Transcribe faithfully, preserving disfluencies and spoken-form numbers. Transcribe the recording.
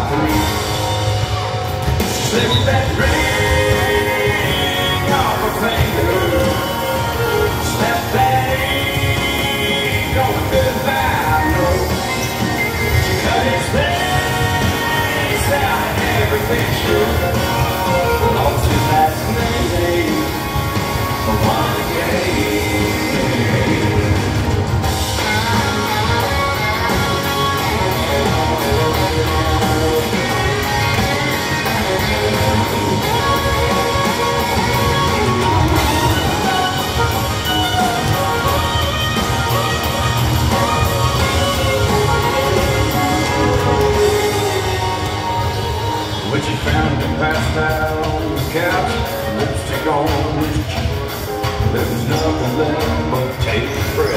free. Slip that ring off her finger. Snap that ink on a goodbye note. She cut his face out in every picture. Lost his last name for one game. When she found him passed out on the couch, lipstick on his cheek, there was nothing left but take a break.